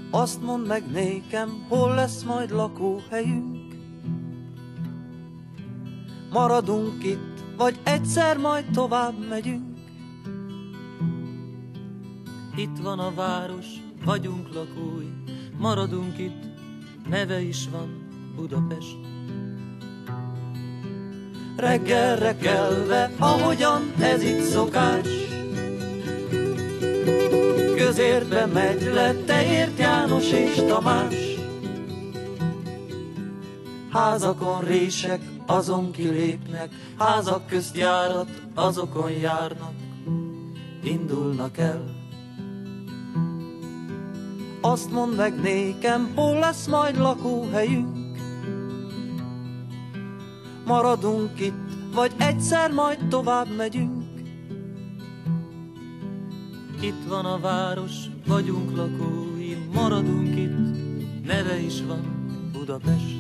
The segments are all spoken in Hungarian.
Azt mondd meg nékem, hol lesz majd lakóhelyünk? Maradunk itt, vagy egyszer majd tovább megyünk? Itt van a város, vagyunk lakói, maradunk itt, neve is van Budapest. Reggelre kelve, ahogyan ez itt szokás, közértbe megy le Teért János és Tamás. Házakon rések, azon kilépnek, házak közt járat, azokon járnak, indulnak el. Azt mondd meg nékem, hol lesz majd lakóhelyünk? Maradunk itt, vagy egyszer majd tovább megyünk? Itt van a város, vagyunk lakói, maradunk itt, neve is van Budapest.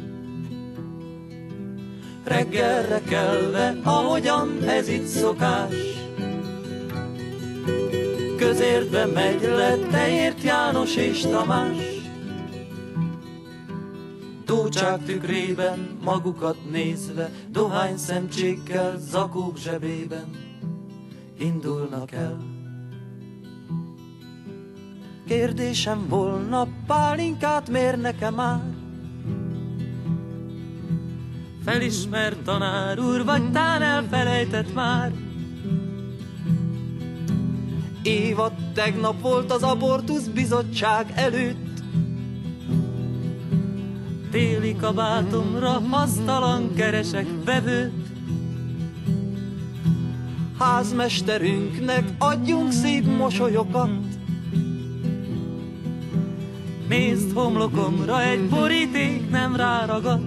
Reggelre kelve, ahogyan ez itt szokás, közértbe megy le Teért János és Tamás. Tócsák tükrében magukat nézve, dohány szemcsékkel zakók zsebében indulnak el. Kérdésem volna, pálinkát mérnek-e már? Felismert tanár úr, vagy tán elfelejtett már? Évad tegnap volt az abortusz bizottság előtt. Téli kabátomra hasztalan keresek vevőt. Házmesterünknek adjunk szép mosolyokat. Nézd, homlokomra egy boríték nem ráragadt.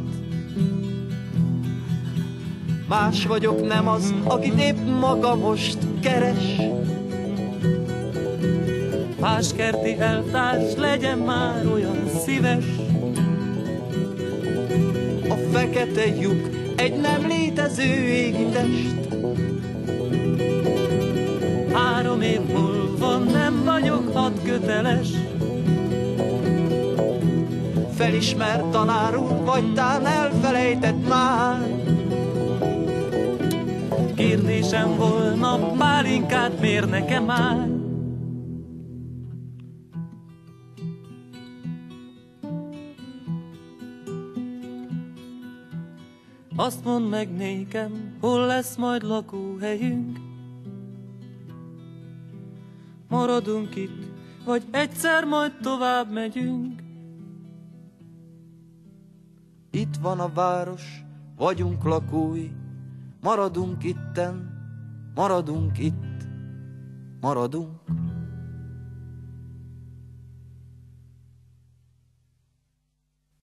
Más vagyok, nem az, akit épp maga most keres. Páskerti elvtárs, legyen már olyan szíves. A fekete lyuk egy nem létező égi test. 3 év múlva nem vagyok hadköteles. Felismert tanár úr, vagy tán elfelejtett már? Kérdésem volna, pálinkát mérnek-e már? Azt mondd meg nékem, hol lesz majd lakóhelyünk? Maradunk itt, vagy egyszer majd tovább megyünk? Itt van a város, vagyunk lakói, maradunk itten, maradunk itt, maradunk.